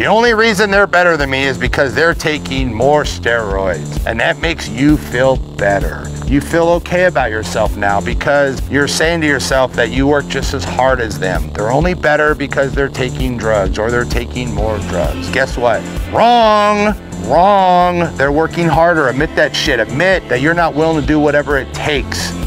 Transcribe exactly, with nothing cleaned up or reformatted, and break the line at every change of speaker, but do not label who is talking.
The only reason they're better than me is because they're taking more steroids, and that makes you feel better. You feel okay about yourself now because you're saying to yourself that you work just as hard as them. They're only better because they're taking drugs or they're taking more drugs. Guess what? Wrong. Wrong. They're working harder. Admit that shit. Admit that you're not willing to do whatever it takes.